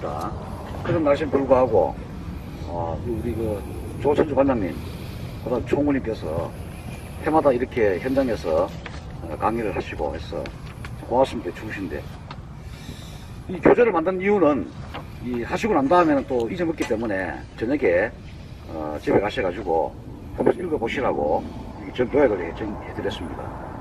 있습니다. 그런 날씨에 불구하고 우리 그 조천주 관장님, 그다음 총무님께서 해마다 이렇게 현장에서 강의를 하시고 해서 고맙습니다. 주신데 이 교재를 만든 이유는 하시고 난 다음에는 또 잊어먹기 때문에 저녁에 집에 가셔가지고 한번 읽어보시라고 요약을 해드렸습니다.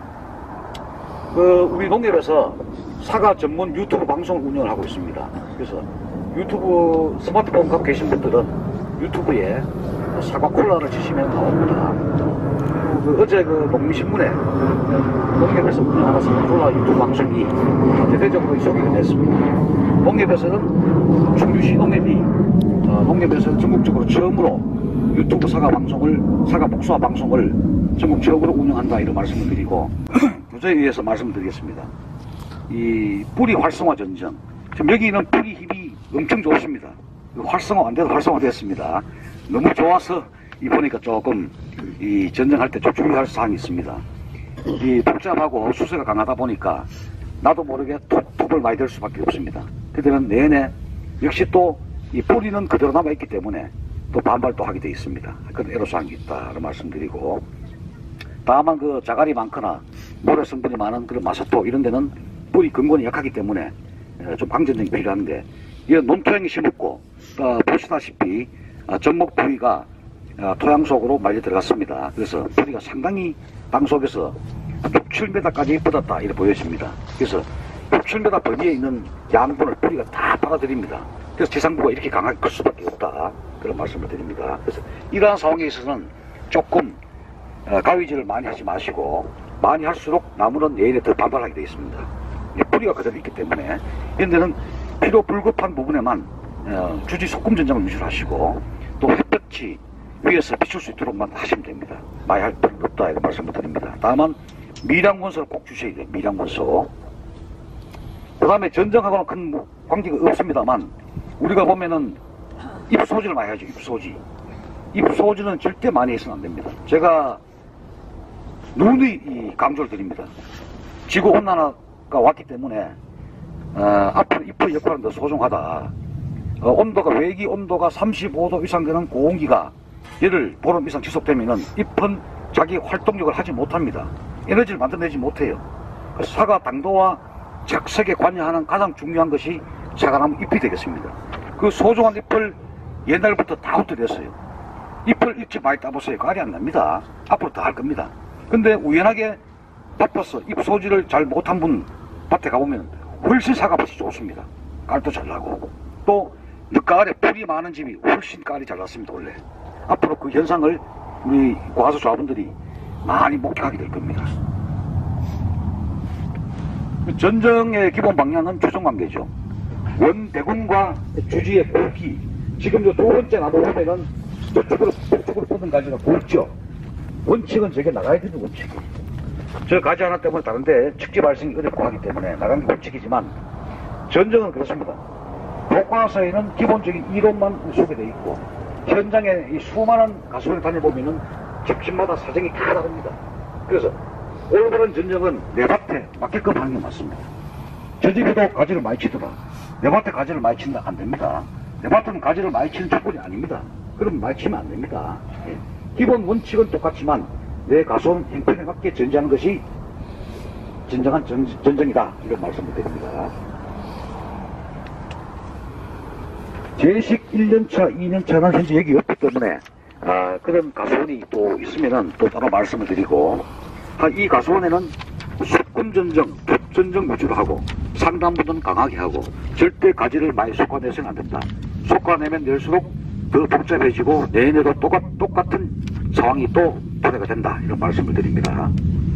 우리 농협에서 사과 전문 유튜브 방송을 운영을 하고 있습니다. 그래서 유튜브 스마트폰 갖고 계신 분들은 유튜브에 사과 콜라를 치시면 나옵니다. 어제 농민신문에 농협에서 운영하는 사과 콜라 유튜브 방송이 대대적으로 소개가 됐습니다. 농협에서는 충주시 농협에서는 전국적으로 처음으로 유튜브 사과 복숭아 방송을 전국 처음으로 운영한다 이런 말씀을 드리고 교재에 의해서 말씀드리겠습니다. 이 뿌리 활성화 전쟁, 지금 여기는 뿌리 힘이 엄청 좋습니다. 활성화 안 돼도 활성화됐습니다. 너무 좋아서 보니까 조금 전쟁할 때 좀 주의할 사항이 있습니다. 복잡하고 수세가 강하다 보니까 나도 모르게 톱을 많이 들 수밖에 없습니다. 그때는 내내 역시 또 이 뿌리는 그대로 남아있기 때문에 또 반발도 하게 되어 있습니다. 그런 애로사항이 있다고 말씀드리고, 다만 자갈이 많거나 모래 성분이 많은 그런 마사토 이런 데는 뿌리 근본이 약하기 때문에 좀 방전력이 필요한데, 이건 논토양이 심었고 보시다시피 전목 부위가 토양 속으로 말려 들어갔습니다. 그래서 뿌리가 상당히 땅 속에서 6, 7m까지 뻗었다 이렇게 보여집니다. 그래서 6, 7m 범위에 있는 양분을 뿌리가 다 빨아들입니다. 그래서 지상부가 이렇게 강하게 클 수밖에 없다 그런 말씀을 드립니다. 그래서 이러한 상황에 있어서는 조금 가위질을 많이 하지 마시고, 많이 할수록 나무는 내일에 더 반발하게 되어 있습니다. 뿌리가 그대로 있기 때문에 이런 데는 필요 불급한 부분에만 주지 소금 전장을 위주로 하시고, 또 햇볕이 위에서 비출 수 있도록만 하시면 됩니다. 많이 할 필요 없다 이런 말씀을 드립니다. 다만 미량원소를 꼭 주셔야 돼요. 미량원소. 그 다음에 전쟁하고는 큰 관계가 없습니다만, 우리가 보면은 잎소지를 많이 하죠. 잎소지는 절대 많이 해서는 안 됩니다. 제가 누누이 강조를 드립니다. 지구온난화가 왔기 때문에 앞으로 잎의 역할은 더 소중하다. 외기 온도가 35도 이상 되는 고온기가 열흘, 보름 이상 지속되면은 잎은 자기 활동력을 하지 못합니다. 에너지를 만들어내지 못해요. 사과 당도와 착색에 관여하는 가장 중요한 것이 사과나무 잎이 되겠습니다. 그 소중한 잎을 옛날부터 다 흩어냈어요. 잎을 일찍 많이 따보세요. 깔이 안 납니다. 앞으로 더 할 겁니다. 근데 우연하게 바빠서 잎 소지를 잘 못한 분 밭에 가보면 훨씬 사과밭이 좋습니다. 깔도 잘 나고, 또 늦가을에 풀이 많은 집이 훨씬 깔이 잘 났습니다. 원래 앞으로 그 현상을 우리 과수 조합원들이 많이 목격하게 될 겁니다. 전쟁의 기본 방향은 주성관계죠. 원대군과 주지의 굵기, 지금 두 번째 나도 보면은 저쪽으로 뻗은 가지가 굵죠. 원칙은 저게 나가야 되는 원칙이에요. 저 가지 하나 때문에 다른데 측지 발생이 어렵고 하기 때문에 나가는 게 원칙이지만, 전쟁은 그렇습니다. 교과서에는 기본적인 이론만 소개되어 있고, 현장에 이 수많은 가수를 다녀보면은 집집마다 사정이 다 다릅니다. 그래서 올바른 전쟁은 내 밭에 맞게끔 하는 게 맞습니다. 저 집에도 가지를 많이 치더라, 내 밭에 가지를 많이 친다, 안 됩니다. 내 밭은 가지를 많이 치는 조건이 아닙니다. 그럼 많이 치면 안 됩니다. 기본 원칙은 똑같지만 내 가수원 형편에 맞게 전제하는 것이 진정한 전쟁이다 이런 말씀을 드립니다. 제식 1년차, 2년차는 현재 여기 없기 때문에 그런 가수원이 또 있으면은 또 따로 말씀을 드리고, 이 가수원에는 속군전쟁, 톱전쟁 위주로 하고, 상단부는 강하게 하고, 절대 가지를 많이 속아내서는 안 된다. 속아내면 낼수록 더 복잡해지고 내년에도 똑같은 상황이 또 도래가 된다 이런 말씀을 드립니다.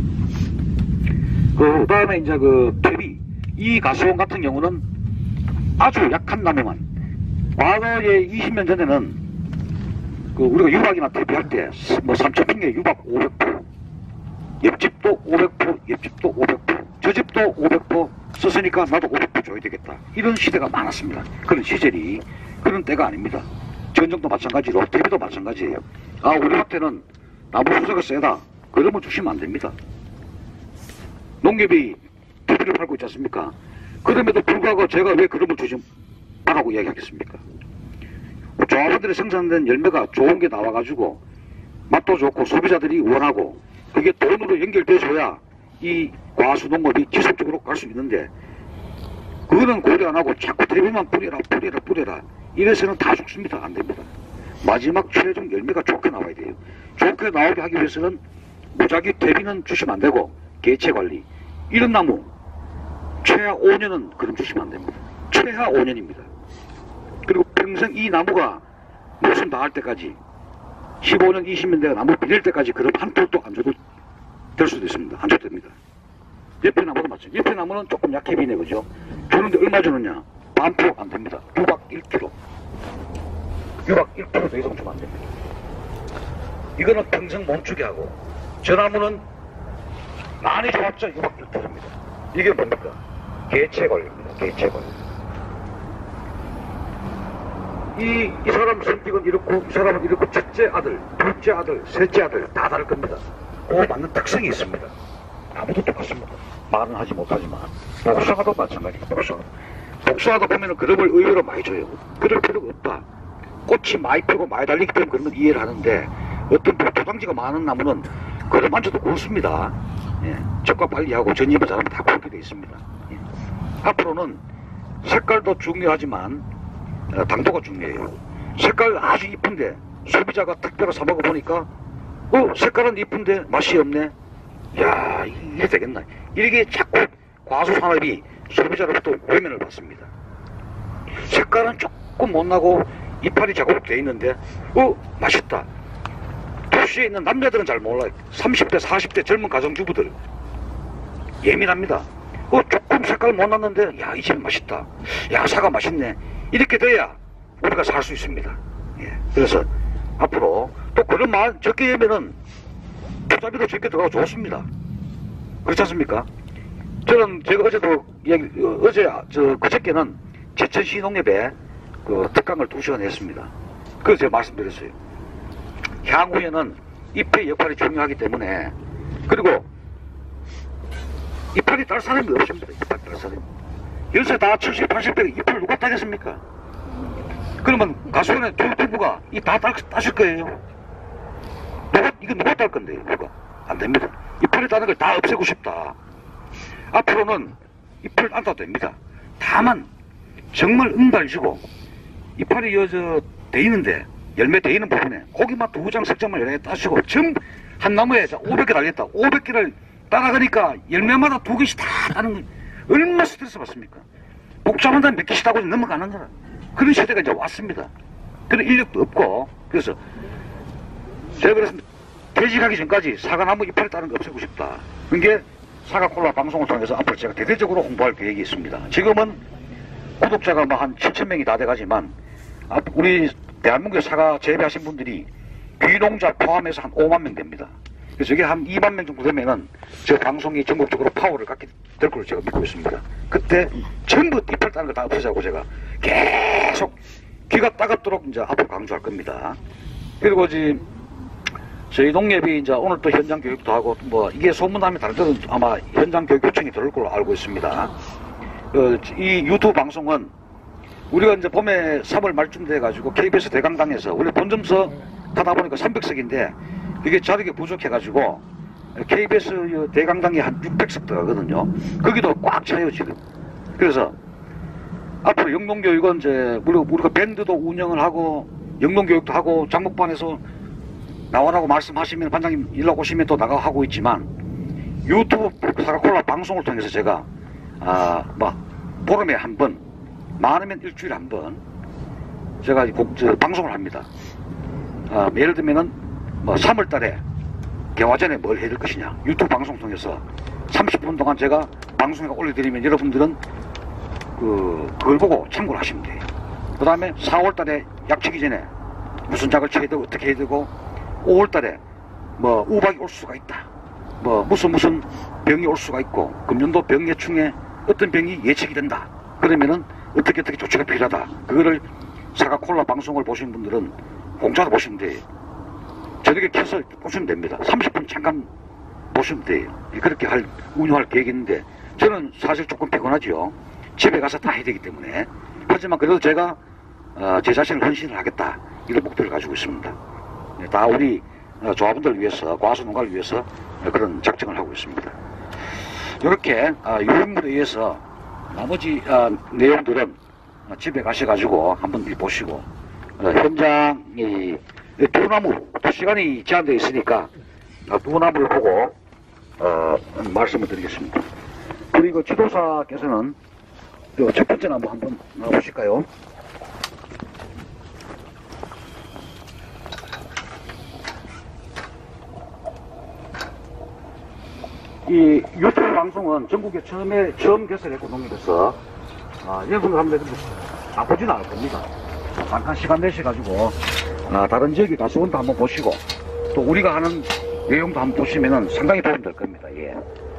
그 다음에 이제 퇴비, 이 가수원 같은 경우는 아주 약한 나무만, 과거에 20년 전에는 우리가 유박이나 퇴비할 때 3,000평에 유박 500포, 옆집도 500포, 옆집도 500포, 저 집도 500포 썼으니까 나도 500포 줘야 되겠다, 이런 시대가 많았습니다. 그런 시절이, 그런 때가 아닙니다. 전쟁도 마찬가지로 퇴비도 마찬가지예요. 우리 밭에는 나무 수세가 세다, 그러면 주시면 안 됩니다. 농협이 퇴비를 팔고 있지 않습니까? 그럼에도 불구하고 제가 왜 그러면 주지 나가고 이야기하겠습니까? 조합원들이 생산된 열매가 좋은 게 나와가지고 맛도 좋고 소비자들이 원하고 그게 돈으로 연결돼줘야 이 과수농업이 지속적으로 갈 수 있는데 그거는 고려 안 하고 자꾸 대비만 뿌려라 이래서는 다 죽습니다. 안 됩니다. 마지막 최종 열매가 좋게 나와야 돼요. 좋게 나오게 하기 위해서는 무작위 대비는 주시면 안 되고 개체 관리 이런 나무 최하 5년은 그럼 주시면 안 됩니다. 최하 5년입니다. 그리고 평생 이 나무가 모순 당할 때까지 15년 20년 내가 나무 빌릴 때까지 그럼 한 풀도 안 줘도 될 수도 있습니다. 안 줘도 됩니다. 옆에 나무도 맞죠. 옆에 나무는 조금 약해 비네 그죠. 주는데 얼마 주느냐 반포 안 됩니다. 유박 1kg 유박 1kg 더 이상 주면 안 됩니다. 이거는 평생 멈추게 하고 저 나무는 많이 줘봤자 유박 1kg입니다. 이게 뭡니까? 개체 관리입니다. 개체 관리. 이 사람 성격은 이렇고 이 사람은 이렇고 첫째 아들, 둘째 아들, 셋째 아들 다 다를 겁니다. 그 맞는 특성이 있습니다. 나무도 똑같습니다. 말은 하지 못하지만 복숭아도 마찬가지입니다. 복숭아도 보면은 그름을 의외로 많이 줘요. 그럴 필요가 없다. 꽃이 많이 피고 많이 달리기 때문에 그런 건 이해를 하는데 어떤 포장지가 많은 나무는 그름만 줘도 굵습니다. 예, 적과 빨리 하고 전입을 잘하면 다 굵게 되어 있습니다. 예. 앞으로는 색깔도 중요하지만 당도가 중요해요. 색깔 아주 이쁜데 소비자가 특별히 사 먹어보니까 색깔은 이쁜데 맛이 없네. 야 이게 되겠나. 이렇게 자꾸 과수산업이 소비자로부터 외면을 받습니다. 색깔은 조금 못나고 이파리 자국되어 있는데 맛있다. 도시에 있는 남자들은 잘 몰라요. 30대 40대 젊은 가정주부들 예민합니다. 조금 색깔 못났는데 야 이 집 맛있다. 야 사과 맛있네. 이렇게 돼야 우리가 살 수 있습니다. 예. 그래서 앞으로 또 그런 말 적게 하면은 투자비도 적게 들어가고 좋습니다. 그렇지 않습니까? 저는 제가 어제도 그저께는 제천시 농협에 그 특강을 2시간 했습니다. 그래서 제가 말씀드렸어요. 향후에는 잎의 역할이 중요하기 때문에 그리고 이파리 딸 사람이 없습니다. 이파리 딸 사람이. 연세 다 70, 80대 잎을 누가 따겠습니까? 그러면 가수원의 두 부부가 이 다 따실 거예요. 이거 누가 딸 건데요? 누가? 안 됩니다. 잎을 따는 걸 다 없애고 싶다. 앞으로는 잎을 안 따도 됩니다. 다만 정말 응달지고 이파리 돼 있는데 열매 돼 있는 부분에 고기만 2장, 3장만 열매 따시고 전부 한 나무에 500개 달렸다. 500개를 따라가니까 열매마다 2개씩 다 따는 거 얼마나 스트레스 받습니까? 복잡한 다음에 몇 개씩 따고 넘어가는 거라. 그런 시대가 이제 왔습니다. 그런 인력도 없고 그래서 제가 그랬습니다. 퇴직하기 전까지 사과나무 이파리 따는 거 없애고 싶다. 그게 사과콜라 방송을 통해서 앞으로 제가 대대적으로 홍보할 계획이 있습니다. 지금은 구독자가 한 7,000명이 다 돼가지만 우리 대한민국의 사과 재배하신 분들이 귀농자 포함해서 한 5만 명 됩니다. 그래서 이게 한 2만 명 정도 되면은 저 방송이 전국적으로 파워를 갖게 될 걸로 제가 믿고 있습니다. 그때 전부 이파리 따는 거 다 없애자고 제가 계속 귀가 따갑도록 이제 앞으로 강조할 겁니다. 그리고 지금 저희 농협이 이제 오늘 또 현장 교육도 하고 이게 소문나면 다른 데는 아마 현장 교육 요청이 들어올 걸로 알고 있습니다. 이 유튜브 방송은 우리가 이제 봄에 3월 말쯤 돼가지고 KBS 대강당에서 원래 본점석 가다 보니까 300석인데 그게 자리가 부족해가지고 KBS 대강당이 한 600석 들어가거든요. 거기도 꽉 차요 지금. 그래서 앞으로 영농교육은 이제 우리가 밴드도 운영을 하고 영농교육도 하고 장목반에서 나오라고 말씀하시면 반장님 일하고 오시면 또 나가 하고 있지만 유튜브 사과콜라 방송을 통해서 제가 보름에 한 번, 많으면 일주일에 한 번 제가 방송을 합니다. 예를 들면은 3월 달에 개화 전에 뭘 해야 될 것이냐 유튜브 방송 통해서 30분 동안 제가 방송에 올려드리면 여러분들은 그걸 보고 참고를 하시면 돼요. 그 다음에 4월 달에 약치기 전에 무슨 약을 쳐야 되고 어떻게 해야 되고 5월 달에 우박이 올 수가 있다. 무슨 병이 올 수가 있고 금년도 병예충에 어떤 병이 예측이 된다. 그러면은 어떻게 조치가 필요하다. 그거를 사과콜라 방송을 보신 분들은 공짜로 보시면 돼요. 저렇게 켜서 보시면 됩니다. 30분 잠깐 보시면 돼요. 그렇게 운영할 계획이 있는데 저는 사실 조금 피곤하죠. 집에 가서 다 해야 되기 때문에. 하지만 그래도 제가 제 자신을 헌신을 하겠다 이런 목표를 가지고 있습니다. 다 우리 조합원들을 위해서, 과수농가를 위해서 그런 작정을 하고 있습니다. 이렇게 요인물에 의해서 나머지 내용들은 집에 가셔가지고 한번 보시고 현장 두 나무, 또 시간이 제한되어 있으니까 두 나무를 보고 말씀을 드리겠습니다. 그리고 지도사께서는 첫 번째 나무 한번 나와보실까요? 이 유튜브 방송은 전국에 처음 개설했고 농협에서 여러분들 한번 나쁘지는 않을 겁니다. 잠깐 시간 내셔가지고 다른 지역에 가수원도 한번 보시고 또 우리가 하는 내용도 한번 보시면은 상당히 도움이 될 겁니다. 예.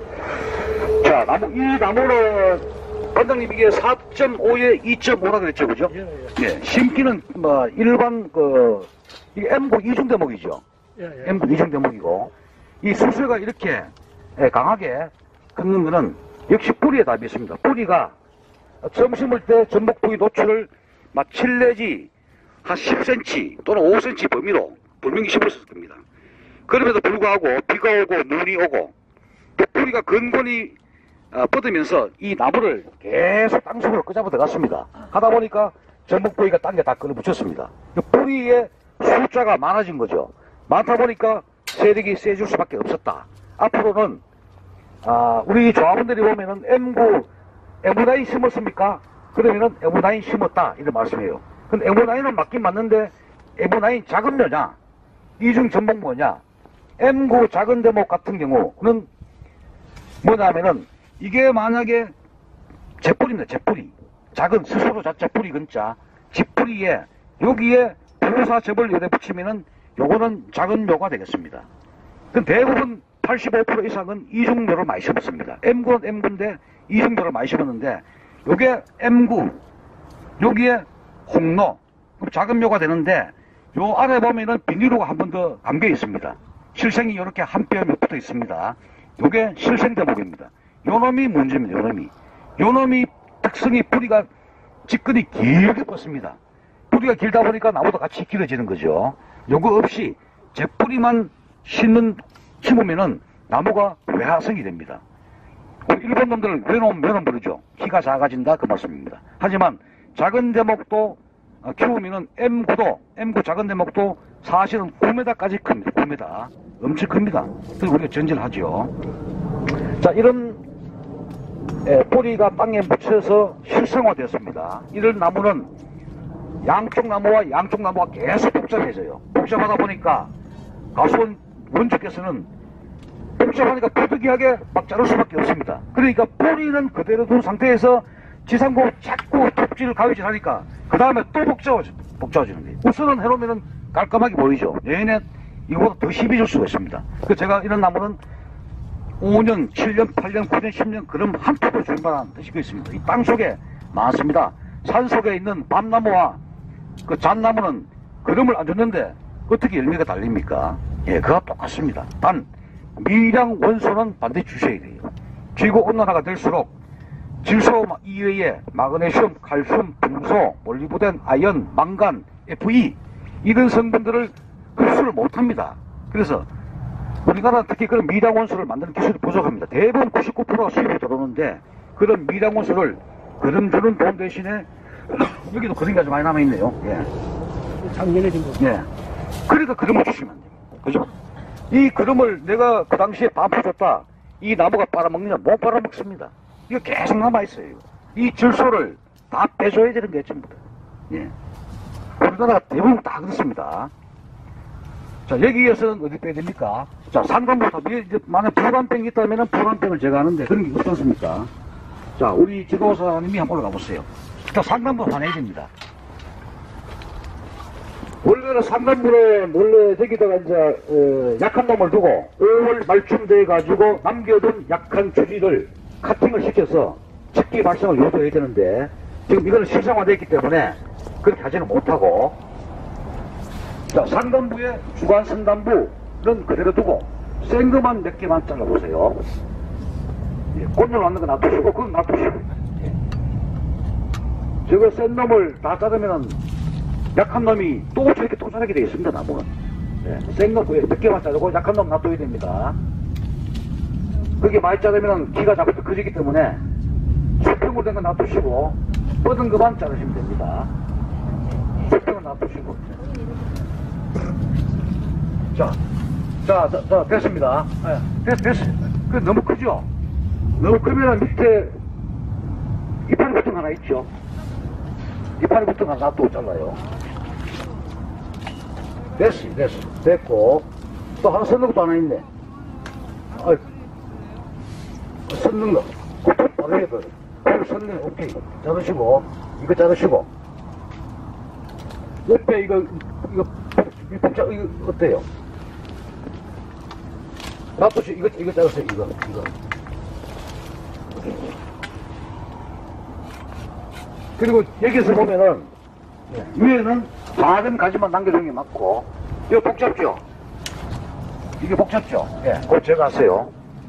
자, 이 나무는 원장님 이게 4.5에 2.5라 그랬죠, 그죠? 예. 심기는 일반 이게 M구 이중 대목이죠. M구 이중 대목이고 이 수세가 이렇게 강하게 걷는 거는 역시 뿌리에 답이 있습니다. 뿌리가 처음 심을 때 전복 부위 노출을 7 내지 한 10cm 또는 5cm 범위로 분명히 심었을 겁니다. 그럼에도 불구하고 비가 오고 눈이 오고 또 뿌리가 근건히 뻗으면서 이 나무를 계속 땅속으로 끄잡아 들어갔습니다. 하다 보니까 전복 부위가 땅에 다 끌어붙였습니다. 뿌리의 숫자가 많아진 거죠. 많다 보니까 세력이 세질 수밖에 없었다. 앞으로는 우리 조합원들이 보면은 M9 심었습니까? 그러면은 M9 심었다 이런 말씀이에요. 근데 M9은 맞긴 맞는데 M9 작은 묘냐 이중 전복묘냐 M9 작은 대목 같은 경우는 뭐냐면은 이게 만약에 제뿌리입니다. 제뿌리 작은 스스로 자체 뿌리 근자 집뿌리에 여기에 부사접을 열에 붙이면은 요거는 작은 묘가 되겠습니다. 그 대부분 85% 이상은 이중묘를 많이 심었습니다. M9는 M9인데 이중묘를 많이 심었는데 요게 M9 여기에 홍로 작은 묘가 되는데 요 아래 보면은 비닐로가 한 번 더 감겨 있습니다. 실생이 이렇게 한 뼘에 붙어 있습니다. 요게 실생 대목입니다. 요놈이 문제입니다. 요놈이 특성이 뿌리가 직근이 길게 뻗습니다. 뿌리가 길다 보니까 나무도 같이 길어지는 거죠. 요거 없이 제 뿌리만 심으면은 나무가 외화성이 됩니다. 일본 놈들은 외놈 부르죠. 키가 작아진다 그 말씀입니다. 하지만 작은 대목도 키우면은 M9 작은 대목도 사실은 9m까지 큽니다. 9m 엄청 큽니다. 그래서 우리가 전진하죠. 자, 이런 뿌리가 땅에 묻혀서 실생화되었습니다. 이런 나무는 양쪽 나무가 계속 복잡해져요. 복잡하다 보니까 가수원 원주께서는 복잡하니까 부득이하게 막 자를 수밖에 없습니다. 그러니까 뿌리는 그대로 둔 상태에서 지상고 자꾸 톱질 가위질 하니까 그 다음에 또 복잡해지는 거예요. 우선은 해놓으면 깔끔하게 보이죠. 내년에 이거보다 더 심해질 수가 있습니다. 그래서 제가 이런 나무는 5년, 7년, 8년, 9년, 10년 그럼 한 포도 줄만한 뜻이 있습니다. 이 땅 속에 많습니다. 산 속에 있는 밤나무와 그 잣나무는 그름을 안 줬는데 어떻게 열매가 달립니까? 예, 그와 똑같습니다. 단 미량 원소는 반드시 주셔야 돼요. 지구 온난화가 될수록 질소 이외에 마그네슘, 칼슘, 붕소, 몰리브덴, 아연, 망간, Fe 이런 성분들을 흡수를 못합니다. 그래서 우리나라는 특히 그런 미량 원소를 만드는 기술이 부족합니다. 대부분 99%가 수입이 들어오는데 그런 미량 원소를 그름 주는 돈 대신에 여기도 그림이 아주 많이 남아있네요. 예. 작년에 준 거. 예. 그러니까 그름을 주시면 안 돼요. 그죠? 이 그름을 내가 그 당시에 반포 줬다. 이 나무가 빨아먹느냐? 못 빨아먹습니다. 이거 계속 남아있어요. 이 질소를 다 빼줘야 되는 게 전부다. 예. 우리나라 대부분 다 그렇습니다. 자, 여기에서는 어디 빼야 됩니까? 자, 산간부터, 만약 불간병이 있다면 불간병을 제가 하는데 그런 게 없지 않습니까? 자, 우리 지도사님이 한번 올라가 보세요. 자, 산간부 화내야 됩니다. 원래는 산간부는 원래 저기다가 이제 약한 놈을 두고 5월 말쯤 돼가지고 남겨둔 약한 주지를 카팅을 시켜서 습기 발생을 유도해야 되는데 지금 이거는 실생화되어 있기 때문에 그렇게 하지는 못하고, 자, 산간부에 주간 선단부는 그대로 두고 생거만 몇 개만 잘라보세요. 예, 곤열 맞는 거 놔두시고 그건 놔두시고. 저거 센 놈을 다 자르면은 약한 놈이 또 저렇게 또 자라게 되어 있습니다, 나무는. 네, 센 놈, 늦게만 자르고 약한 놈 놔둬야 됩니다. 그게 많이 자르면은 기가 자꾸 커지기 때문에 수평으로 된 거 놔두시고, 뻗은 것만 자르시면 됩니다. 수평을 놔두시고. 자, 됐습니다. 네, 됐어. 그 너무 크죠? 너무 크면은 밑에 이파리 붙은 거 하나 있죠? 이파리 붙은 거 하나 놔두고 잘라요. 됐고. 또 하나 섰는 것도 하나 있네. 섰는 거. 그것도 바로 해버려. 섰는 거, 오케이. 자르시고, 이거 자르시고. 옆에 이거 어때요? 놔두시, 이거 자르세요, 이거. 그리고 여기서 보면은, 위에는 작은 가지만 남겨주는 게 맞고, 이거 복잡죠? 이게 복잡죠? 예, 그거 제가 하세요.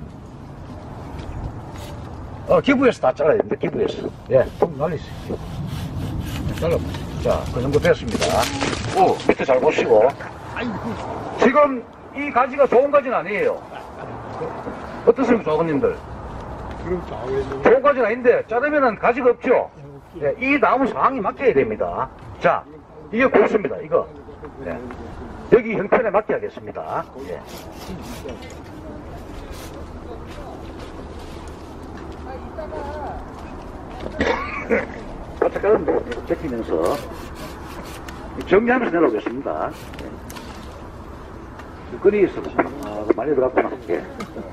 기부에서 다 잘라야 됩니다, 기부에서. 예, 좀 날리세요. 잘라보세요. 자, 그 정도 됐습니다. 오, 밑에 잘 보시고. 지금 이 가지가 좋은 가지는 아니에요. 어떻습니까, 조원님들? 좋은 가지는 아닌데, 자르면은 가지가 없죠? 예, 이 나무 상황이 맞게 됩니다. 자, 이게 고수입니다, 이거. 예. 여기 형편에 맞게 하겠습니다. 예. 바짝 깔은 제끼면서 정리하면서 내려오겠습니다. 예. 끈이 있어서 많이 들어갔구나. 예.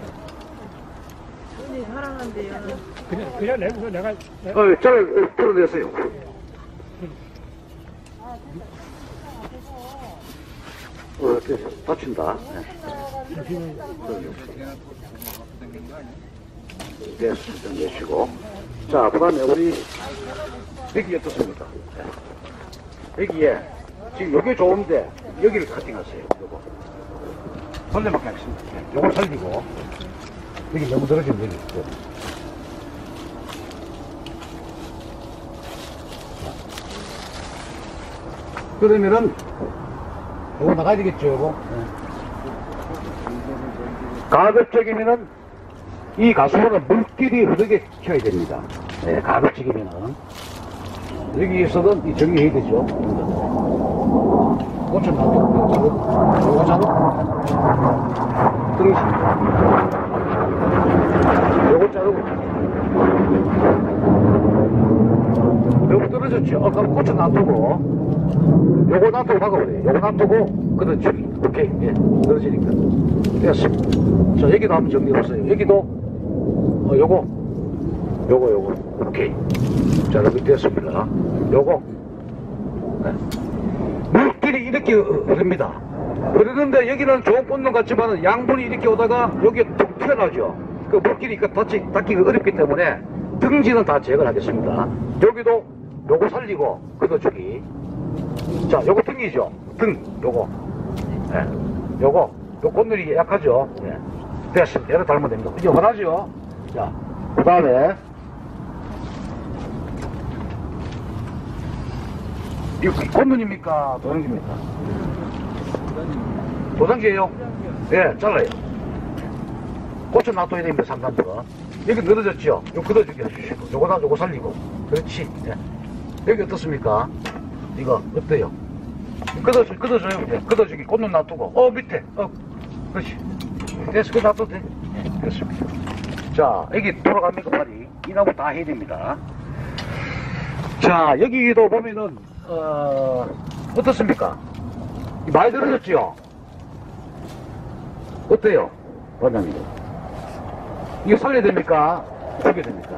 끈이 사랑한대요. 그냥 내고서 내가. 저를 풀어내세요. 다친다. 네, 좀 내시고. 자, 그 다음에 우리, 여기 어떻습니까? 여기에, 지금 여기 좋은데, 여기를 커팅하세요. 요거. 설레밖에 하겠습니다. 요걸 살리고, 여기 너무 떨어지면 여기 있고. 그러면은, 요거 나가야 되겠죠, 요거? 가급적이면은, 이 가수보다 물길이 흐르게 켜야 됩니다. 네, 가급적이면은. 여기에서는 이 정리해야 되죠. 꽃을 놔두고, 자르고, 요거 자르고, 요거 자르고, 요거 떨어졌죠? 그럼 꽃을 놔두고, 요거 놔두고 박아버려요. 요거 놔두고, 그렇지. 오케이. 예. 떨어지니까. 됐습니다. 자, 여기도 한번 정리해보세요. 여기도, 요거. 오케이. 자, 여기 됐습니다. 요거. 네. 물길이 이렇게 흐릅니다. 흐르는데 여기는 좋은 꽃눈 같지만 양분이 이렇게 오다가 여기에 툭 튀어나오죠. 그 물길이 닿기가 어렵기 때문에 등지는 다 제거를 하겠습니다. 여기도 요거 살리고, 걷어주기. 자, 요거 등이죠. 요거. 네. 요 꽃눈이 약하죠. 네. 됐습니다. 얘를 달면 됩니다. 이제 원하죠? 자, 그 다음에, 이거 꽃눈입니까? 도장지입니까? 도장지예요? 예, 잘라요. 꽃을 놔둬야 됩니다, 상단부가. 여기 늘어졌죠? 요 걷어주기 해주시고, 요거 살리고. 그렇지. 예. 여기 어떻습니까? 이거, 어때요? 걷어줘요. 예, 걷어주기. 꽃눈 놔두고. 밑에. 그렇지. 됐어. 그거 놔둬도 돼. 예, 됐습니다. 자, 여기 돌아갑니까, 팔이? 이 나무 다 해야 됩니다. 자, 여기도 보면은, 어떻습니까? 많이 들어졌죠? 어때요? 원장님. 이거 살려야 됩니까? 죽여야 됩니까?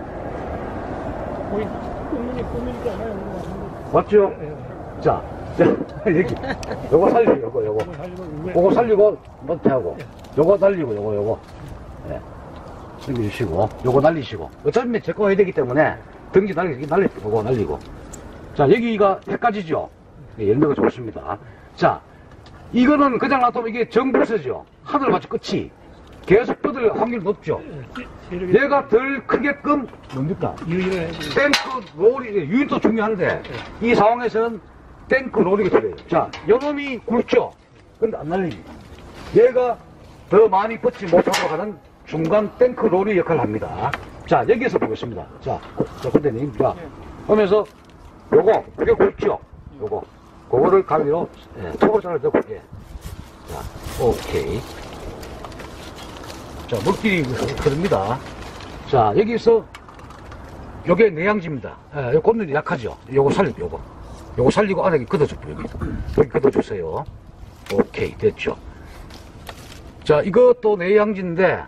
거의 꾸미지 않아요. 맞죠? 자, 여기. 요거 살리고, 요거. 요거 살리고, 못해하고. 요거 살리고, 요거. 네. 숨겨주시고, 요거 날리시고. 어차피 제 거 해야 되기 때문에, 등지 날리고, 요거 날리고. 자, 여기가 헷갈리죠? 네, 열매가 좋습니다. 자, 이거는 그냥 놔두면 이게 정부서죠? 하늘마치 끝이. 계속 뻗을 확률이 높죠. 얘가 덜 크게끔 뭡니까? 유의를 해주고. 탱크 롤이 유인도 중요한데 이 상황에서는 탱크 롤이 필요해요. 자, 요놈이 굵죠. 근데 안 날립니다. 얘가 더 많이 뻗지 못하고 하는 중간 탱크 롤이 역할을 합니다. 자, 여기에서 보겠습니다. 자, 근데님, 자, 하면서 요거, 이게 굵죠? 요거, 그거를 가위로 토거장을 넣고, 예. 자, 오케이. 자, 물길이 흐릅니다. 자, 여기서 요게 내양지입니다. 예, 요 꽂는 약하죠? 요거 살리고, 요거. 요거 살리고 안에 걷어줘, 여기 걷어주세요. 오케이, 됐죠. 자, 이것도 내양지인데,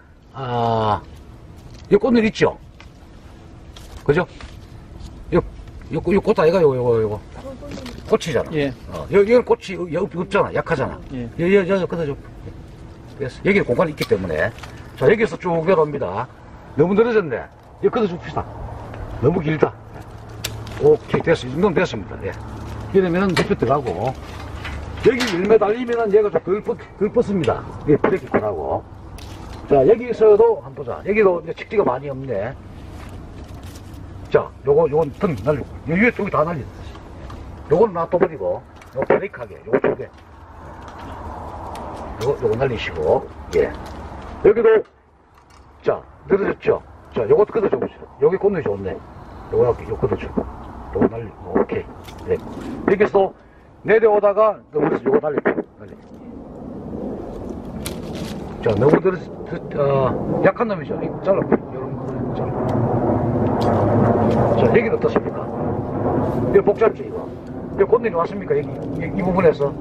요 꽂는 있죠? 그죠? 요 꽃 아이가 요거. 꽃이잖아. 예. 여기는 꽃이 없잖아. 약하잖아. 예. 여기 걷어줘. 됐어. 여기 공간이 있기 때문에. 자, 여기서 쭉 열어옵니다. 너무 늘어졌네. 여기 걷어줍시다. 너무 길다. 오케이, 됐어. 이 정도면 됐습니다. 예. 이러면은 눕혀 들어가고. 여기 열매 달리면은 얘가 좀 덜 뻗습니다. 이게 브레이크 코라고. 자, 여기서도 한번 보자. 여기도 이제 칙지가 많이 없네. 자, 요건 등 날리고. 요 위에 쪽이 다 날린다. 요건 놔둬버리고, 요 브레이크하게, 요거 쪽에. 요거 날리시고, 예. 여기도, 자, 늘어졌죠? 자, 요것도 걷어줘보세요. 여기 꽂는 좋네. 요거 걷어주고. 요거 날리고, 오케이. 예. 여기서 내려오다가, 넘어서 요거 날리고. 자, 너무 약한 놈이죠. 이거 잘라. 요런 거 잘라. 자, 여기는 어떻습니까? 이거 복잡지, 이거. 이거 꽂는이 왔습니까? 여기, 이 부분에서.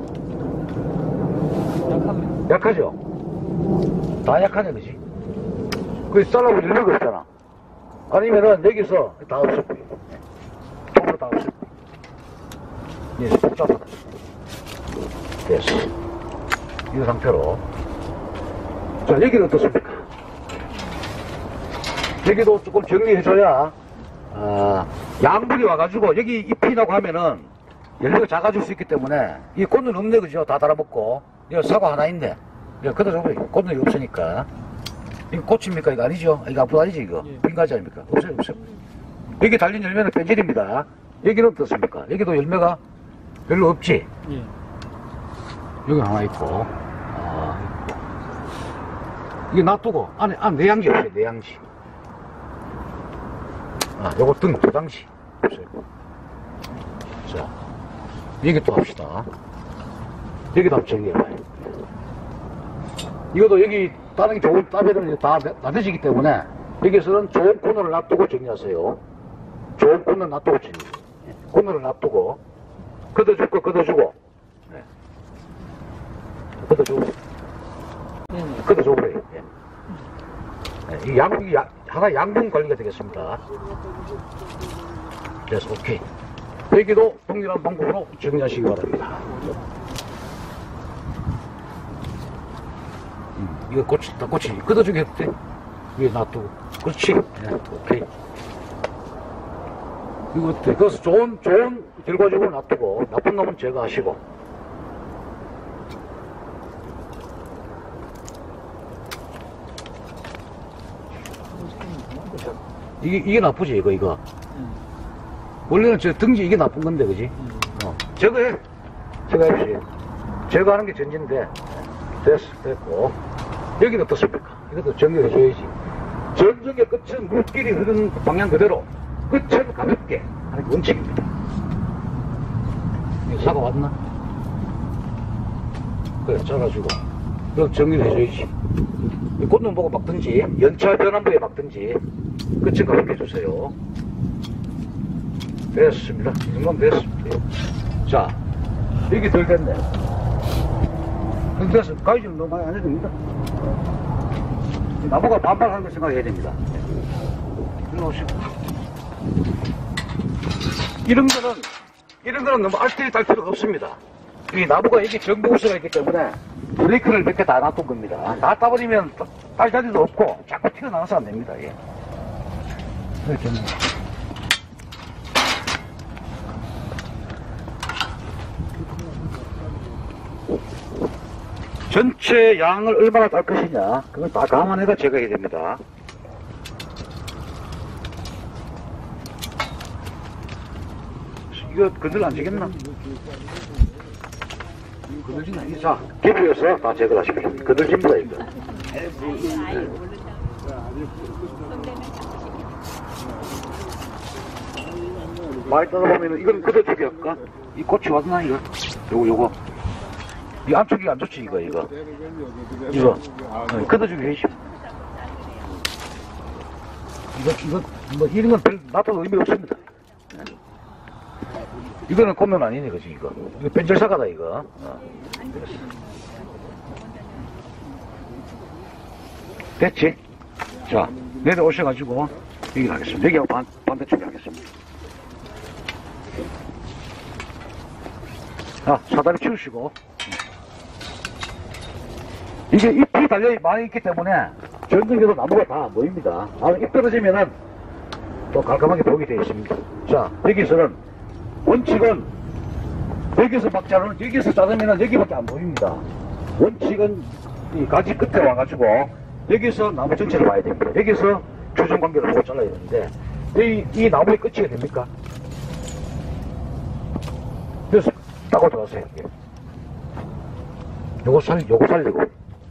약하죠? 다 약하네, 그지? 그래서 잘라고 열려가 없잖아. 아니면은 여기서 다 없었고. 통으로 다 없었고. 예, 복잡하다. 됐어. 이 상태로. 자, 여기는 어떻습니까? 여기도 조금 정리해줘야, 양분이 와가지고, 여기 잎이 나고 하면은, 열매가 작아질 수 있기 때문에, 이 꽃은 없네, 그죠? 다 달아먹고. 여기 사과 하나 있네. 여기 걷어줘버려. 꽃은 없으니까. 이거 꽃입니까? 이거 아니죠? 이거 앞으로 아니지, 이거? 예. 빈가지 아닙니까? 없어요, 없어요. 여기 달린 열매는 뺀질입니다. 여기는 어떻습니까? 여기도 열매가 별로 없지? 예. 여기 하나 있고. 이게 놔두고, 안에 내양지 없어요, 내양지. 요거 등, 조당지. 없어요. 자, 여기 또 합시다. 여기도 한번 정리해봐요. 이것도 여기 따는 게 좋은, 따면은 다 나눠지기 때문에, 여기서는 좋은 코너를 놔두고 정리하세요. 좋은 코너를 놔두고 정리. 코너를 놔두고, 걷어줄 거 걷어주고, 네. 걷어주고. 걷어줘 버려요. 예. 이 하나 양분 관리가 되겠습니다. 그래서 오케이. 여기도 동일한 방법으로 정리하시기 바랍니다. 이거 꽃이 걷어주게 해도 돼. 위에 놔두고. 그렇지. 네, 오케이. 이거 어때? 그래서 좋은 결과적으로 놔두고, 나쁜 놈은 제거하시고. 이게 나쁘지, 이거. 원래는 저 등지 이게 나쁜 건데, 그지? 제거해. 제거해주세요. 제거하는 게 전진인데, 됐고. 여기는 어떻습니까? 이것도 정리해줘야지. 전정의 끝은 물길이 흐르는 방향 그대로, 끝은 가볍게 하는 게 원칙입니다. 이거 사과 왔나? 그래, 잘라주고. 이거 정리를 해줘야지. 꽃눈 보고 막든지, 연차 변환부에 막든지, 끝은 가볍게 해주세요. 됐습니다. 이 정도면 됐습니다. 자, 여기 덜 됐네. 그래서 가위 좀 너무 많이 안 해도 됩니다. 나무가 반발하는 걸 생각해야 됩니다. 일로 오시고. 이런 거는 너무 알뜰히 딸 필요가 없습니다. 이 나무가 여기 정보구수가 있기 때문에 브레이크를 몇 개 다 놔둔 겁니다. 다 따버리면 딸 자리도 없고 자꾸 튀어나와서 안 됩니다. 예. 이렇게. 전체 양을 얼마나 딸 것이냐, 그건 다 감안해서 제거해야 됩니다. 이거 건들 안 지겠나? 건들지나? 자, 기부해서 다 제거를 하십시오. 건들집니다, 이거. 많이 따다 보면은, 이건 걷어주기 할까? 이 꽃이 왔나, 이거? 요거. 이 안쪽이 안 좋지, 이거. 이거. 걷어주기 해주십시오. 이거, 이런 건 별, 놔둬도 의미 없습니다. 이거는 콘돔 아니네, 그지, 이거. 이거 변절사과다, 이거. 됐지? 자, 내려오셔가지고, 여기 하겠습니다. 여기하고 반대쪽에 하겠습니다. 자, 사다리 치우시고. 이게 잎이 많이 있기 때문에, 전등에도 나무가 다 안 보입니다. 잎 떨어지면은, 또 깔끔하게 보게 되어 있습니다. 자, 여기서는, 원칙은, 여기서 막 자르면, 여기서 자르면 여기밖에 안 보입니다. 원칙은, 이 가지 끝에 와가지고, 여기서 나무 전체를 봐야 됩니다. 여기서 조정 관계를 보고 잘라야 되는데, 이 나무의 끝이 됩니까? 그래서 따고 들어가세요. 요거 살리고.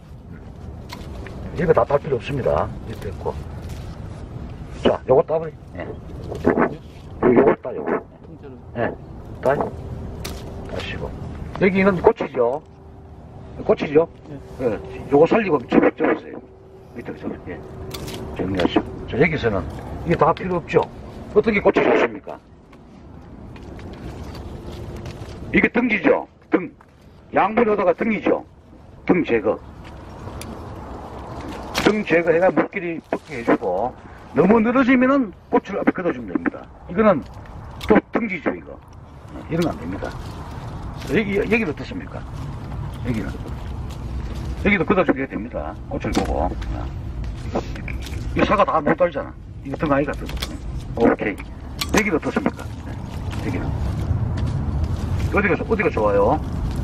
이거 다 딸 필요 없습니다. 이렇게 됐고. 자, 요거 따버리. 예. 요걸 따, 요거. 예. 따시고. 여기는 꽃이죠. 꽃이죠? 예. 요거 살리고 접으세요. 밑으로 접으세요. 예. 정리하시고. 자, 여기서는 이게 다 필요 없죠? 어떤 게 꽃이 좋습니까? 이게 등지죠? 등. 양분이 오다가 등이죠? 등 제거. 등 제거해가 물길이 붙게 해주고, 너무 늘어지면은 꽃을 앞에 걷어주면 됩니다. 이거는 또 등지죠, 이거. 이런 건 안 됩니다. 여기는 어떻습니까? 여기도 걷어주게 됩니다. 꽃을 보고. 이 사과 다 못 달잖아. 이거 등 아이가 등. 오케이. 여기도 어떻습니까? 여기는. 어디가 좋아요?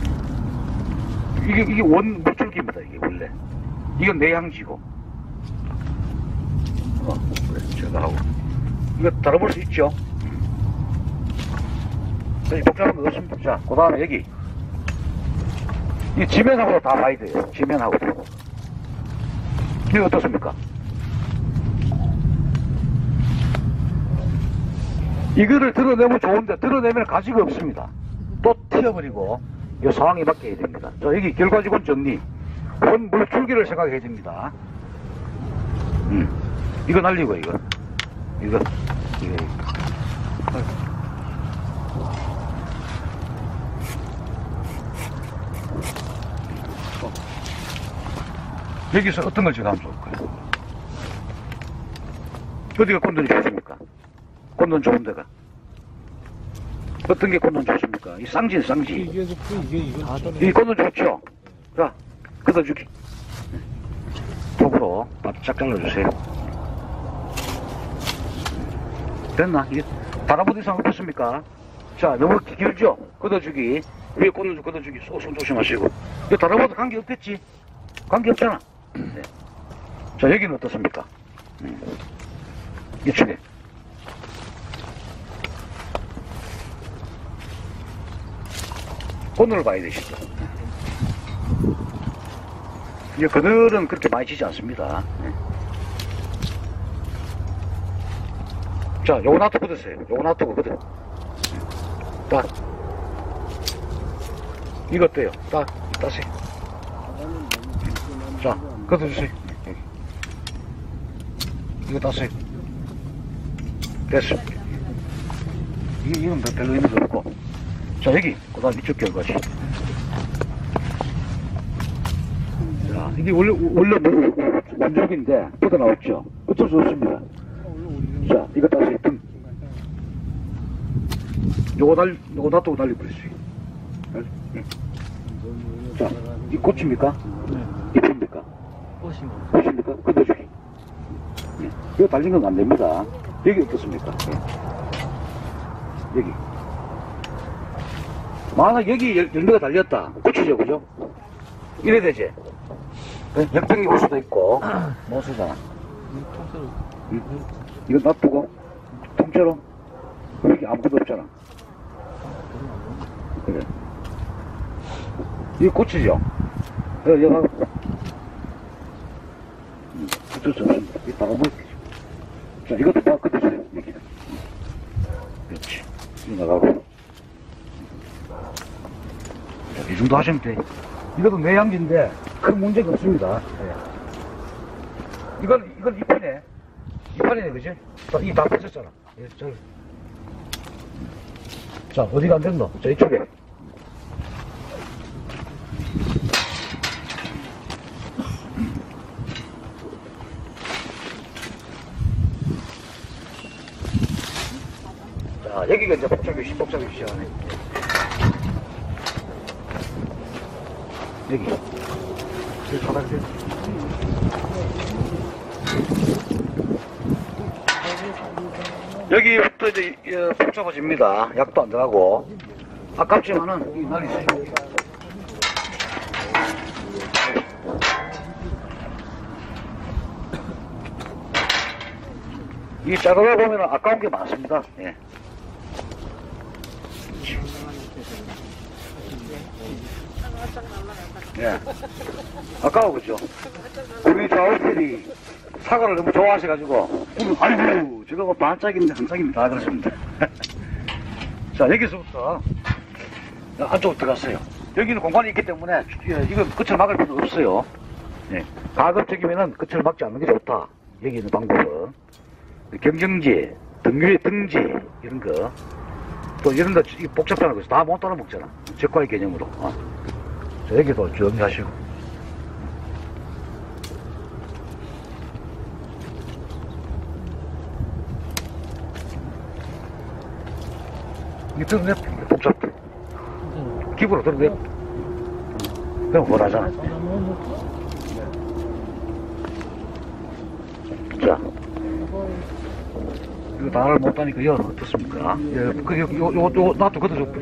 이게 원 물줄기입니다, 이게 원래. 이건 내향지고. 그래, 제가 하고. 이거 다뤄볼 수 있죠? 복잡한 거 없습니다. 자, 그 다음에 여기. 이 지면하고 다 봐야 돼요. 지면하고. 이거 어떻습니까? 이거를 드러내면 좋은데, 드러내면 가지가 없습니다. 또 튀어버리고, 이 상황에 맞게 해야 됩니다. 자, 여기 결과지군 정리. 원 물줄기를 생각해야 됩니다. 이거 날리고, 이거. 여기서 어떤 걸 제가 하면 좋을까요? 어디가 콘돔이 좋습니까? 콘돔 좋은 데가. 어떤 게 콘돔 좋습니까? 이 쌍지. 이 콘돔 좋죠? 자, 걷어주기. 톱으로 바짝 잘라주세요. 됐나? 이게 바라보는 이상 없었습니까? 자, 너무 길죠? 걷어주기. 위에 꽂는 좀 걷어주기. 손 조심하시고. 이거 바라보도 관계 없겠지? 관계 없잖아. 네. 자, 여기는 어떻습니까? 이쪽에. 오늘 봐야 되시죠. 이제 그들은 그렇게 많이 치지 않습니다. 자, 요거 놔두고 걷으세요. 요거 놔두고 걷어. 자, 이거 어때요? 따세요. 자, 걷어주세요. 이거 따세요. 됐어. 이건 별로 의미가 없고. 자, 여기, 그 다음 이쪽 결과지. 자, 이게 원래 원적인데, 뻗어나왔죠? 어쩔 수 없습니다. 자, 이거 따세요. 등. 요거 놔두고 날려버렸어요. 자, 이 꽃입니까? 네. 잎입니까? 꽃입니까? 걷어주기. 예. 이거 달린 건 안 됩니다. 여기 어떻습니까? 예. 여기. 만약 여기 열매가 달렸다. 꽃이죠, 그죠? 이래 되지. 역병이 올 수도 있고 못 쓰잖아. 응? 이거 놔두고 통째로 여기 아무것도 없잖아. 그래. 이거 꽂히죠? 여가 어쩔 수 없습니다. 이거 따로 먹을게요. 자, 이것도 다 끄주세요. 여기다. 그렇지. 이거 나가고. 자, 이 정도 하시면 돼. 이것도 내양지인데 큰 문제가 없습니다. 네. 이건 이판이네. 이판이네, 그지? 이 다 빠졌잖아. 예, 자, 어디가 안 됐노? 자, 이쪽에. 자, 여기가 이제 복잡이 시작하네. 여기. 여기 바닥에. 여기부터 이제 복잡해집니다. 약도 안 들어가고. 아깝지만은, 이 날이 있어요. 이 작업해 보면 아까운 게 많습니다. 예. 예. 아까워, 그죠? 우리 좌우들이 사과를 너무 좋아하셔가지고, 아이고, 저거 뭐 반짝인데 한 짝입니다. 다 그렇습니다. 자, 여기서부터 안쪽으로 들어갔어요. 여기는 공간이 있기 때문에, 이거 끝을 막을 필요 없어요. 예. 가급적이면은 끝을 막지 않는 게 좋다. 여기 있는 방법은. 경정지, 등지, 이런 거. 또 이런 거 복잡한 거 다 못 따라 먹잖아. 적과의 개념으로. 자, 여기도 정리하시고. 이게 들어내 복잡해. 기부로 들어내. 그럼 뭐라잖아. 자. 이거 다를 못하니까 이거 어떻습니까? 예, 요 놔두 걷어 줘.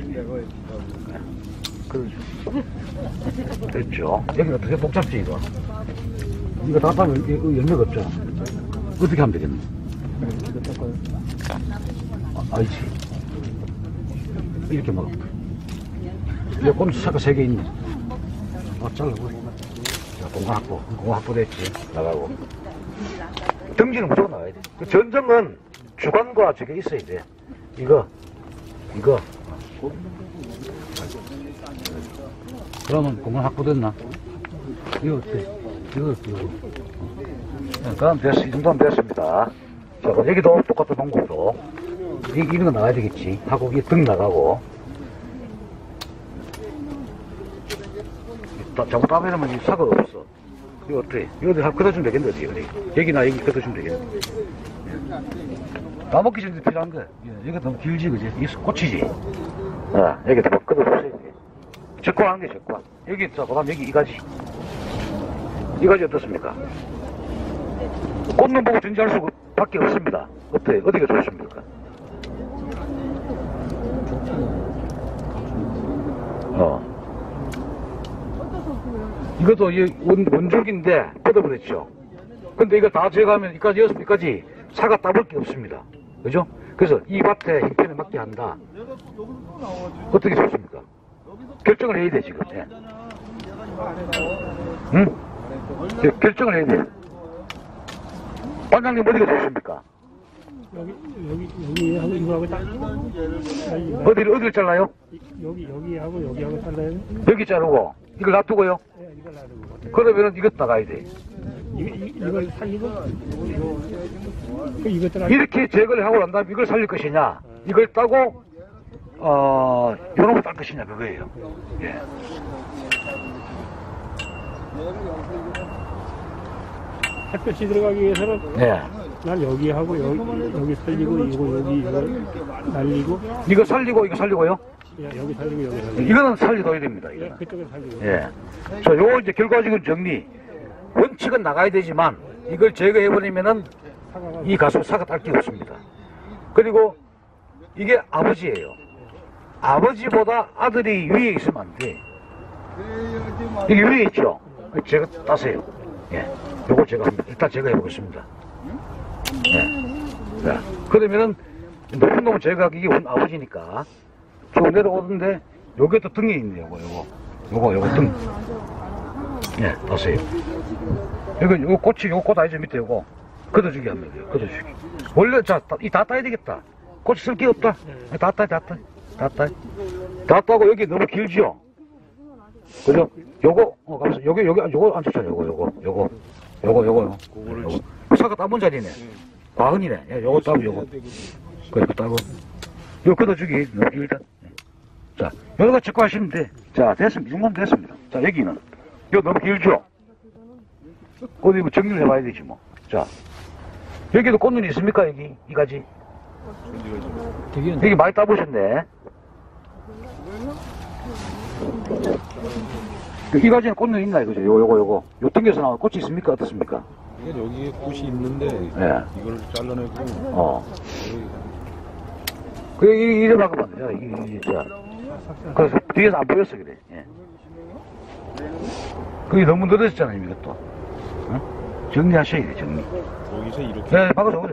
됐죠? 여기가 되게 복잡지, 이거. 이거 다 따면 열매가 없잖아. 어떻게 하면 되겠노? 아니지. 이렇게 먹어. 여기 꼼수 차가 3개 있네. 잘라버려. 자, 공간 확보 됐지. 나가고. 등지는 무조건 나가야 돼. 그 전정은 주관과 저게 있어야 돼. 이거. 그러면 공간 확보됐나? 이거 어때? 이거. 그럼 됐어. 이 정도면 됐습니다. 자, 그럼 여기도 똑같은 방법으로. 이런 거 나가야 되겠지. 하고, 이게 등 나가고. 잘못하면 이 사고 없어. 이거 어때? 이거 어디 걷어주면 되겠네, 어디? 여기나 여기 걷어주면 되겠네. 다 먹기 전에 필요한 거야. 여기가 너무 길지, 그지? 이게 꽂히지? 여기 다 걷어주세요. 적과한 게 적과. 여기, 자, 그 다음 여기 이가지. 이가지 어떻습니까? 꽂는 보고 전지할 수 밖에 없습니다. 어때? 어디가 좋습니까? 이것도 원줄기인데 뻗어버렸죠. 근데 이거 다 제거하면 여기까지 사과 따볼 게 없습니다. 그죠? 그래서 이 밭에 형편에 맞게 한다. 어떻게 좋습니까? 결정을 해야 돼, 지금. 예. 응? 결정을 해야 돼. 반장님 어디가 좋습니까? 여기하고 이거하고 딱. 어디를 잘라요? 여기하고 여기하고 잘라요. 여기 자르고, 이걸 놔두고요? 네, 이걸 놔두고. 그러면은 이것 나가야 돼. 이걸 살리고, 이것들 이렇게 제거를 하고 난 다음에 이걸 살릴 것이냐, 이걸 따고, 요런 거 딸 것이냐, 그거예요. 예. 햇볕이 들어가기 위해서는. 네. 난 여기하고 여기 살리고 이거 날리고. 이거 살리고 이거 살리고요? 여기 살리고 여기 살리고. 이거는 살려둬야 됩니다. 이거는. 그쪽에 살리고. 예. 자, 요 이제 결과적인 정리. 원칙은 나가야 되지만 이걸 제거해버리면은 이 가수 사과 딸 게 없습니다. 그리고 이게 아버지예요. 아버지보다 아들이 위에 있으면 안 돼. 이게 위에 있죠? 제가 따세요. 예. 요거 제가 일단 제가 해보겠습니다. 예. 자, 그러면은 높은 놈은 제가 이게 아버지니까 쭉 내려오던데 요게 또 등에 있네요. 요거 등. 예, 따세요. 요거 꽃 아니죠? 밑에 요거. 걷어주기 하면 돼요. 걷어주기. 원래, 자, 다 따야 되겠다. 꽃이 쓸 게 없다. 다 따고 여기 너무 길죠? 그죠? 요거, 가면서, 요거 안 좋잖아요. 요거. 사과 따본 자리네. 과흔이네. 예, 요거 따고, 요거. 그래, 따고. 요거 걷어주기. 너무 길다. 자, 요거 체크 하시면 돼. 자, 됐습니다. 6만 됐습니다. 자, 여기는. 요 너무 길죠? 어디 뭐 정리를 해봐야 되지 뭐. 자, 여기도 꽃눈이 있습니까? 여기 이 가지. 여기 많이 따보셨네. 이 가지는 꽃눈 있나요? 그죠? 요거. 요 등에서 나온 꽃이 있습니까? 어떻습니까? 이게 여기에 꽃이 있는데 예. 이걸 잘라내고 이래 봐봐. 자, 자. 그래서 뒤에서 안 보였어 그래. 예. 그게 너무 늘어졌잖아요, 이것도. 어? 정리하셔야 돼, 정리. 여기서 이렇게 네, 바꿔줘.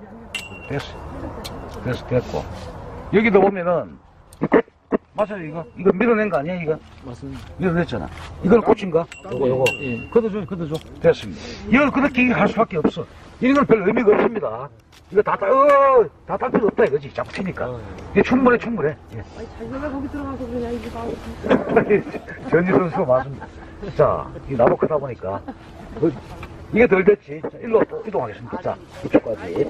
됐고. 여기도 보면은, 맞아요, 이거 밀어낸 거 아니야, 이거? 맞습니다. 밀어냈잖아. 이건 꽃인가? 요거. 예. 걷어줘. 됐습니다. 이걸 그렇게 할 수밖에 없어. 이런 건 별 의미가 없습니다. 이거 다 딸 필요 없다, 이거지. 자꾸 튀니까. 이게 충분해. 예. 아니, 자기가 거기 들어가서 그냥 이거 봐. 전지 선수가 맞습니다. 자, 이 나무 크다 보니까. 이게 덜 됐지. 자, 일로 또 이동하겠습니다. 자, 이쪽까지.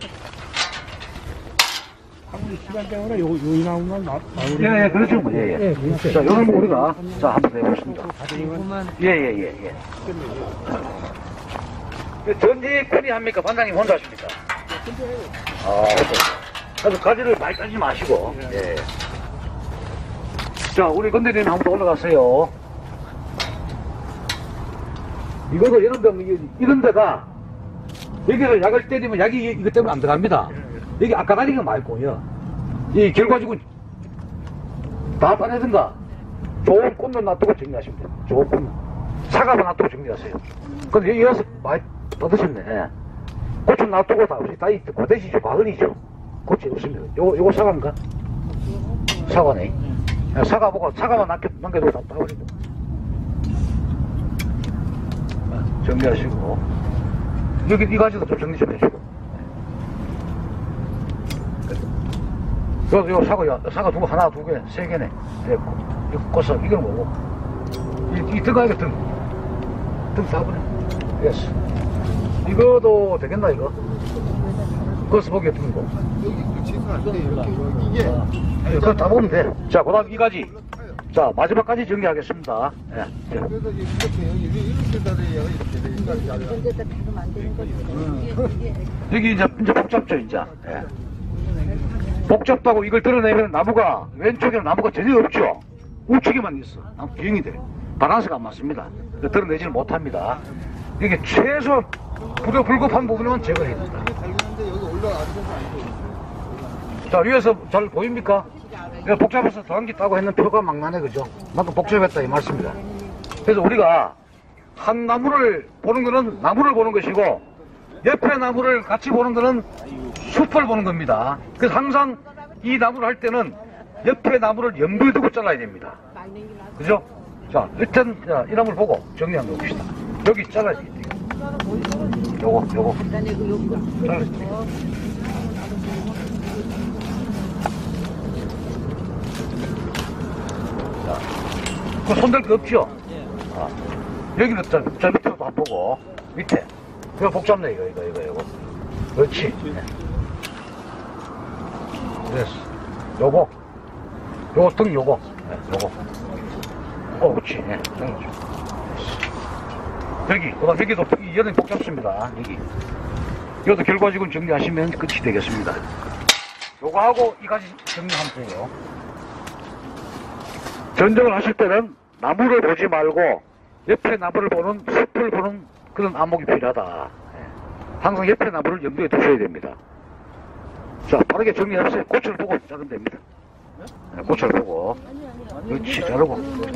시간 때문에 요 나무만 마무리. 예, 그렇죠. 뭐, 예. 자, 요런 거 우리가, 자, 한번 해보겠습니다. 예. 전지 군이 합니까? 반장님 혼자 하십니까? 그래서 가지를 많이 따지 마시고, 예. 자, 우리 건대리님 한번 올라가세요. 이거도 이런 데가, 여기서 약을 때리면 약이 이것 때문에 안 들어갑니다. 여기 아까다리가 말고요. 이 결과지고 다 따내든가, 좋은 꽃만 놔두고 정리하시면 돼요. 좋은 꽃만. 사과만 놔두고 정리하세요. 근데 여기 와서 많이 떠드셨네. 꽃은 놔두고 다 없이, 다 고대시죠, 과흔이죠. 꽃이 없습니다. 요거 사과인가? 사과네. 사과만 남겨두고 다 따버리고. 정리하시고. 여기 이 가지도 좀 정리 좀 해주고. 요 사과 하나, 두 개, 세 개네. 됐고. 이거 꽃사, 이건 뭐고. 이 등가, 이거 등 4분에. 됐어. 이거도 되겠나, 이거? 그것을 보기에 등이고. 여기 붙이면 안 돼. 이게 그거 다 보면 돼. 자, 그 다음 이 가지. 자, 마지막까지 정리하겠습니다. 예. 그래서 이렇게 이렇게 다려야 이렇게 인간이 잘라. 근데다 비면 안 되는 거지. 여기 이제 복잡죠, 이제. 예. 복잡하고 이걸 드러내면 나무가, 왼쪽에는 나무가 전혀 없죠. 우측에만 있어. 비행이 돼. 바란스가 안 맞습니다. 드러내지를 못합니다. 이게 최소 불급한 부분은 제거해야 됩니다. 달리는데 여기 올라앉아서 안 돼. 자, 위에서 잘 보입니까? 이거 복잡해서 도안기 따고 했는 표가 막나네, 그죠? 나도 복잡했다, 이 말씀입니다. 그래서 우리가 한 나무를 보는 거는 나무를 보는 것이고, 옆에 나무를 같이 보는 거는 숲을 보는 겁니다. 그래서 항상 이 나무를 할 때는 옆에 나무를 염두에 두고 잘라야 됩니다. 그죠? 자, 일단, 자, 이 나무를 보고 정리 한번 봅시다. 여기 잘라야 돼. 요거. 잘라야 돼. 그 손댈 거 없죠? 여기는 저 밑에도 한번 보고, 밑에. 이거 복잡네, 이거. 그렇지. 네. 됐어. 요거 등 요거. 네, 요거. 그렇지. 네, 여기, 그 다음 여기도, 여기 복잡습니다. 여기도 결과지군 정리하시면 끝이 되겠습니다. 요거 하고 이 가지 정리하면 돼요. 전쟁을 하실 때는 나무를 보지 말고 옆에 나무를 보는, 숲을 보는 그런 안목이 필요하다. 항상 옆에 나무를 염두에 두셔야 됩니다. 자, 빠르게 정리하세요. 꽃을 보고 자르면 됩니다. 고철보고. 그렇지, 자르고.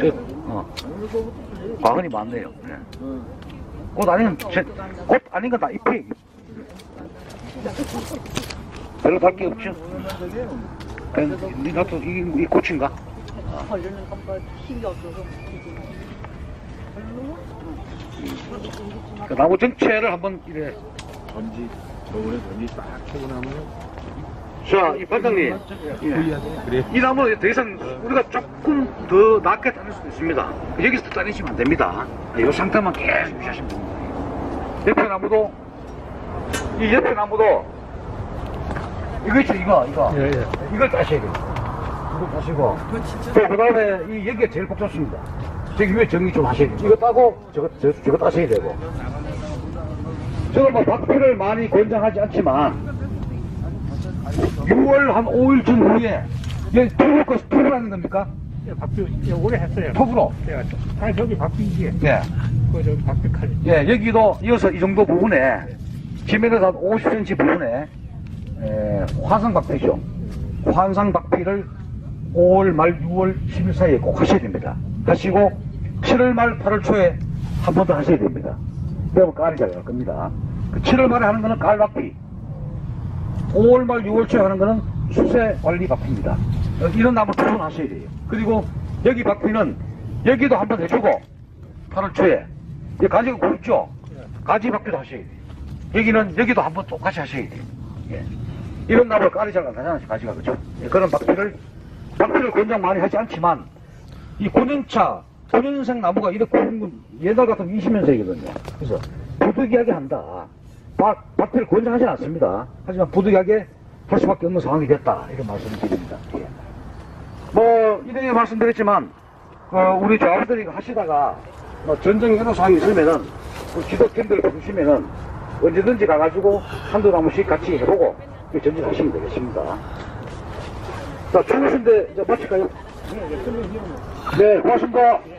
과근이 많네요. 네. 꽃 아니면, 꽃 아닌 건 다 잎이. 별로 달 게 없죠. 나도 이 꽃인가? 걸리는 것과 힘이 없어서 그 나무 전체를 한번 이래. 전지, 겨울에 전지 딱 캐고 나면 자, 이 반장님. 그래. 이 나무 더 이상 우리가 조금 더 낮게 따낼 수도 있습니다. 여기서 따내시면 안 됩니다. 이 상태만 계속 유지하시면 됩니다. 옆에 나무도, 이 옆에 나무도, 이거 있죠, 이거. 예, 예. 이걸 따셔야 돼요. 이거 따시고. 그 다음에 이 여기가 제일 복잡습니다. 저기 위에 정리 좀 하셔야 돼요. 이거 따고, 저거 따셔야 되고. 저는 뭐 박피를 많이 권장하지 않지만, 6월 한 5일 전 후에, 얘 투브라는 겁니까? 예, 박비, 예, 오래 했어요. 톱으로. 예, 아, 저기 박비기에. 예. 그, 저기 박비 칼. 예, 여기도 이어서 이 정도 부분에, 지면에서 한 50cm 부분에, 화상박피죠. 화상박피를 5월 말 6월 10일 사이에 꼭 하셔야 됩니다. 하시고 7월 말 8월 초에 한 번 더 하셔야 됩니다. 그러면 깔이 잘 날 겁니다. 그 7월 말에 하는 거는 깔박피, 5월 말 6월 초에 하는 거는 수세 관리 박피입니다. 이런 나무 두 번 하셔야 돼요. 그리고 여기 박피는 여기도 한 번 해주고 8월 초에 가지가 굵죠. 가지 박피도 하셔야 돼요. 여기도 한 번 똑같이 하셔야 돼요. 예. 이런 나무를 깔이 잘 안 나잖아요, 가지가. 그죠? 예, 그런 박피를 권장 많이 하지 않지만, 이 9년차, 9년생 나무가 이렇게 굵은 건 옛날 같으면 20년생이거든요. 그래서 부득이하게 한다. 박피를 권장하지 않습니다. 하지만 부득이하게 할 수밖에 없는 상황이 됐다. 이런 말씀을 드립니다. 예. 뭐, 이전에 말씀드렸지만, 우리 조합원들이 하시다가, 뭐, 전쟁 이런 상황이 있으면은, 지도팀들 보시면은, 언제든지 가가지고 한두 나무씩 같이 해보고 전진하시면 되겠습니다. 자, 추우신데 이제 마칠까요? 네, 고맙습니다.